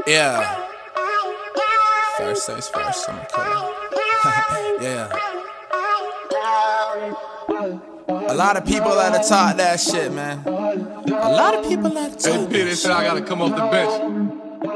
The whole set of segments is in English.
Yeah. First things first, I'ma kill it. Yeah. A lot of people like to talk that shit, man. A lot of people like to talk that shit. I gotta come off the bench.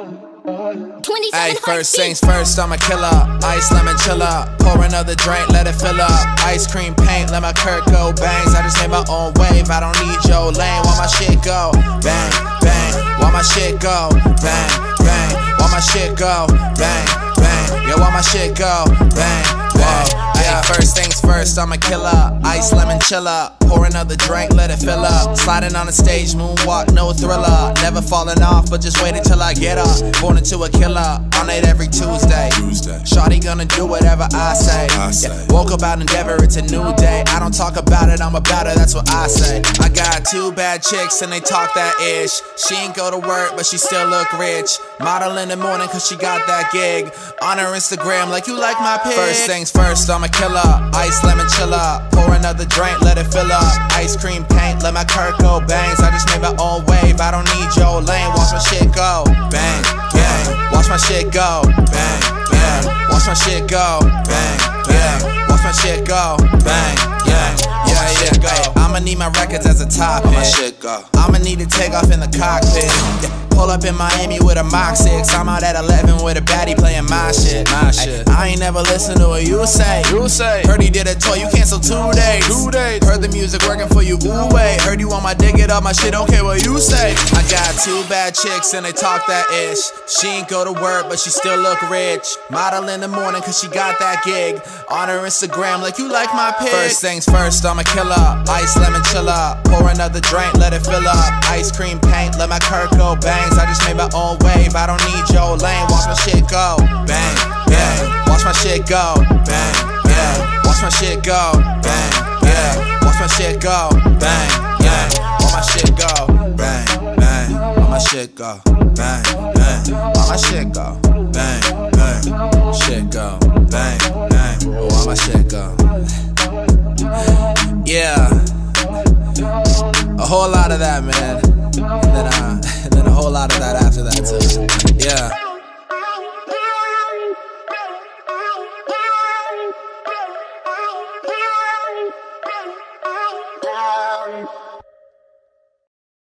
Hey, first things first, I'm a killer. Ice, lemon, chilla. Pour another drink, let it fill up. Ice cream paint, let my kirko bangs. I just made my own wave, I don't need your lane. While my shit go, bang, bang. While my shit go, bang, bang. While my shit go, bang, bang. Yeah, while my shit go, bang, bang. Yeah, first things first, I'm a killer. Ice, lemon, chilla. Pour another drink, let it fill up. Sliding on the stage, moonwalk, no thriller. Never falling off, but just wait until I get up. Born into a killer, on it every Tuesday. Shawty gonna do whatever I say. Yeah, woke up out Endeavor, it's a new day. I don't talk about it, I'm about it, that's what I say. I got two bad chicks and they talk that ish. She ain't go to work, but she still look rich. Model in the morning cause she got that gig. On her Instagram like you like my pic. First things first, I'm a killer. Ice, lemon, chilla. Pour another drink, let it fill up. Ice cream paint, let my kirko bangs. I just made my own wave, I don't need your lane. Watch my shit go, bang, bang. Watch my shit go, bang, bang. Watch my shit go, bang, bang. Watch my shit go, bang, bang. Yeah, go. I'ma need my records as a topic. My shit go. I'ma need to take off in the cockpit. Yeah. Pull up in Miami with a Mach 6. I'm out at 11 with a baddie playing my shit. I ain't never listen to what you say. Heard he did a tour, you canceled 2 days. Heard the music working for you, ooh wait. Heard you want my dick, get up my shit, okay, what you say? I got two bad chicks and they talk that ish. She ain't go to work, but she still look rich. Model in the morning cause she got that gig. On her Instagram like you like my pic. First things first, I'm a killer. Ice, lemon, chilla. Pour another drink, let it fill up. Ice cream paint, let my kirko bangs. I just made my own wave, I don't need your lane. Watch my shit go, bang, bang. Watch my shit go, bang, bang. Watch my shit go, bang, bang. Watch my shit go, bang, bang. Watch my shit go, bang, bang. Watch my shit go, bang, bang. Watch my shit go, bang, bang. Shit go, bang, bang. Watch my shit go. Yeah, a whole lot of that, man. And then a whole lot of that after that too. Yeah.